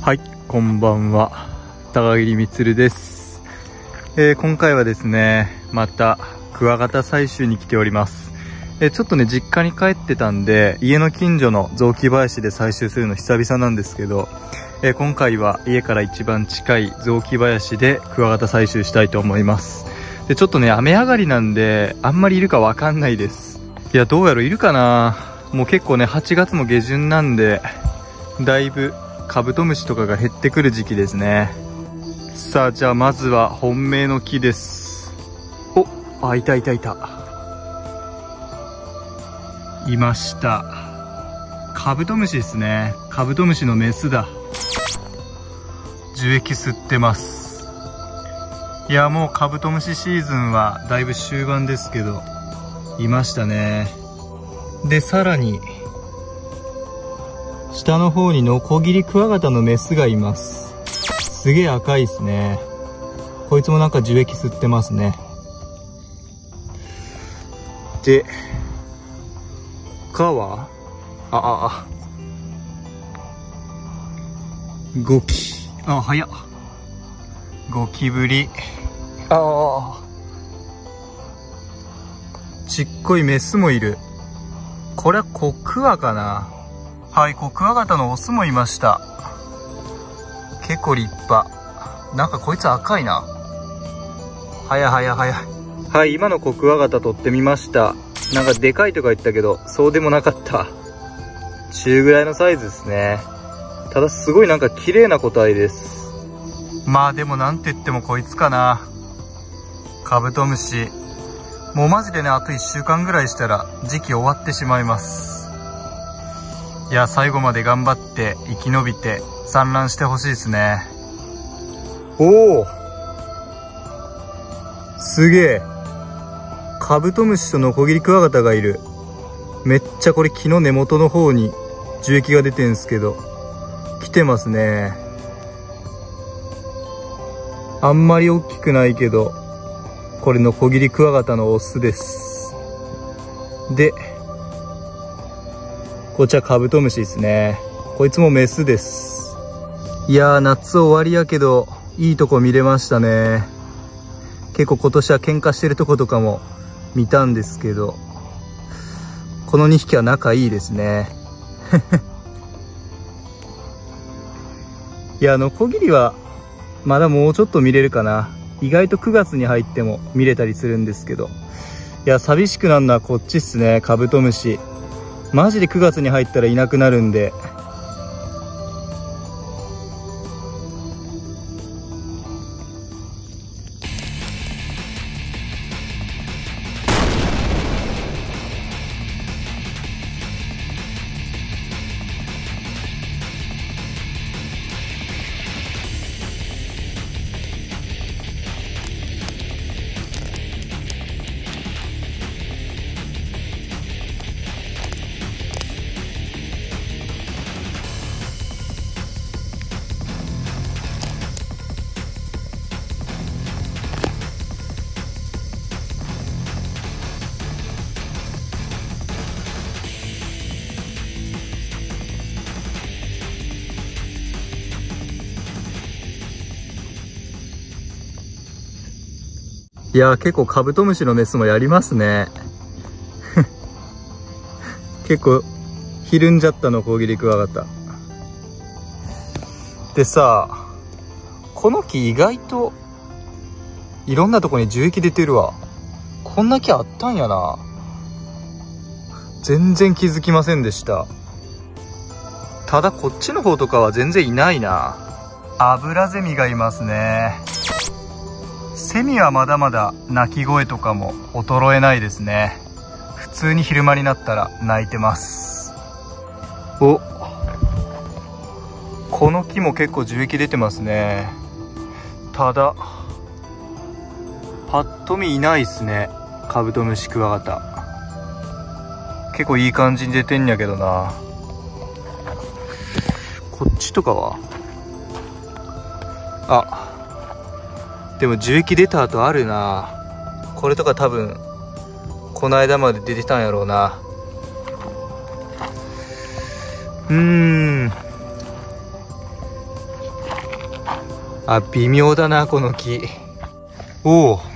はい、こんばんは。高桐充です。今回はですね、またクワガタ採集に来ております。ちょっとね、実家に帰ってたんで、家の近所の雑木林で採集するの久々なんですけど、今回は家から一番近い雑木林でクワガタ採集したいと思います。で、ちょっとね、雨上がりなんで、あんまりいるかわかんないです。いや、どうやらいるかな。もう結構ね、8月も下旬なんで、だいぶカブトムシとかが減ってくる時期ですね。さあ、じゃあまずは本命の木です。いた。いました。カブトムシですね。カブトムシのメスだ。樹液吸ってます。いや、もうカブトムシシーズンはだいぶ終盤ですけど、いましたね。で、さらに下の方にノコギリクワガタのメスがいます。すげえ赤いですね。こいつもなんか樹液吸ってますね。で、他はゴキ。早っ。ゴキブリ。ちっこいメスもいる。これはコクワかな。はい、コクワガタのオスもいました。結構立派。なんかこいつ赤いな。はい、今のコクワガタ取ってみました。なんかでかいとか言ったけど、そうでもなかった。中ぐらいのサイズですね。ただすごいなんか綺麗な個体です。まあでもなんて言ってもこいつかな。カブトムシ。もうマジでね、あと1週間ぐらいしたら時期終わってしまいます。いや、最後まで頑張って生き延びて産卵してほしいですね。すげえ。カブトムシとノコギリクワガタがいる。めっちゃこれ木の根元の方に樹液が出てんすけど、来てますね。あんまり大きくないけど、これノコギリクワガタのオスです。で、こちらカブトムシですね。こいつもメスです。いやー、夏終わりやけどいいとこ見れましたね。結構今年は喧嘩してるとことかも見たんですけど、この2匹は仲いいですね。いや、ノコギリはまだもうちょっと見れるかな。意外と9月に入っても見れたりするんですけど、いや、寂しくなるのはこっちっすね。カブトムシマジで9月に入ったらいなくなるんで。いやー、結構カブトムシのメスもやりますね。結構ひるんじゃったノコギリクワガタでさ、この木意外といろんなとこに樹液出てるわ。こんな木あったんやな。全然気づきませんでした。ただこっちの方とかは全然いないな。アブラゼミがいますね。セミはまだまだ鳴き声とかも衰えないですね。普通に昼間になったら鳴いてます。この木も結構樹液出てますね。ただパッと見いないっすね。カブトムシクワガタ結構いい感じに出てんやけどな。こっちとかはでも樹液出た後あるな。これとか多分この間まで出てたんやろうな。 あ、微妙だなこの木。おお、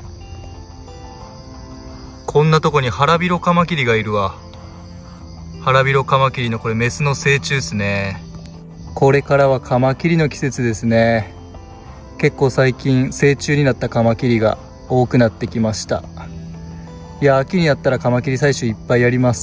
こんなとこにハラビロカマキリがいるわ。ハラビロカマキリのこれメスの成虫っすね。これからはカマキリの季節ですね。結構最近成虫になったカマキリが多くなってきました。いや、秋になったらカマキリ採取いっぱいやります。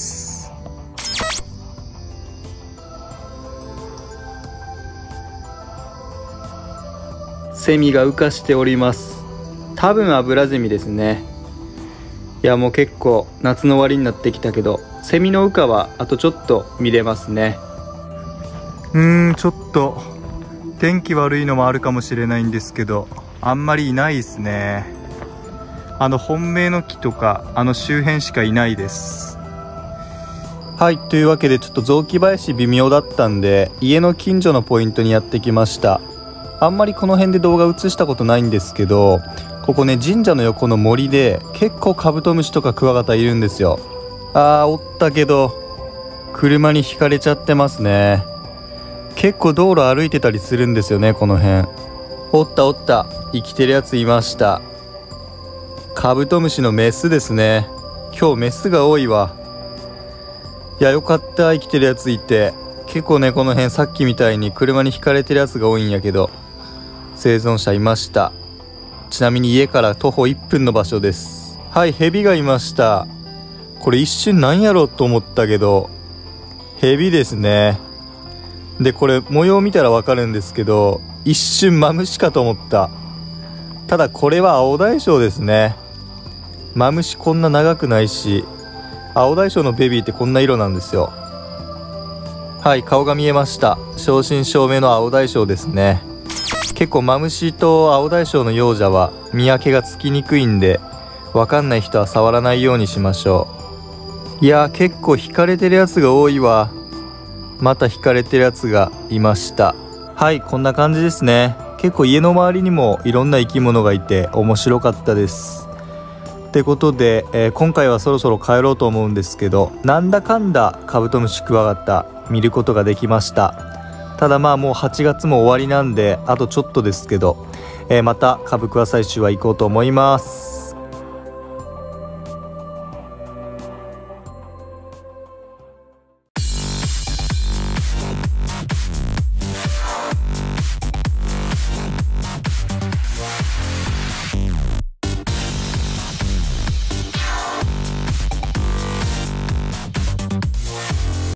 セミが羽化しております。多分アブラゼミですね。いや、もう結構夏の終わりになってきたけど、セミの羽化はあとちょっと見れますね。ちょっと天気悪いのもあるかもしれないんですけど、あんまりいないですね。本命の木とか周辺しかいないです。はい、というわけでちょっと雑木林微妙だったんで、家の近所のポイントにやってきました。あんまりこの辺で動画映したことないんですけど、ここね、神社の横の森で結構カブトムシとかクワガタいるんですよ。おったけど車にひかれちゃってますね。結構道路歩いてたりするんですよね、この辺。おったおった、生きてるやついました。カブトムシのメスですね。今日メスが多いわ。いや、よかった、生きてるやついて。結構ね、この辺さっきみたいに車にひかれてるやつが多いんやけど、生存者いました。ちなみに家から徒歩1分の場所です。はい、ヘビがいました。これ一瞬なんやろと思ったけど、ヘビですね。で、これ模様見たらわかるんですけど、一瞬マムシかと思った。ただこれは青大将ですね。マムシこんな長くないし、青大将のベビーってこんな色なんですよ。はい、顔が見えました。正真正銘の青大将ですね。結構マムシと青大将の幼者は見分けがつきにくいんで、わかんない人は触らないようにしましょう。いやー、結構惹かれてるやつが多いわ。また惹かれてるやつがいました。はい、こんな感じですね。結構家の周りにもいろんな生き物がいて面白かったです。ってことで、今回はそろそろ帰ろうと思うんですけど、なんだかんだカブトムシクワガタ見ることができました。ただまあもう8月も終わりなんであとちょっとですけど、またカブクワ採集は行こうと思います。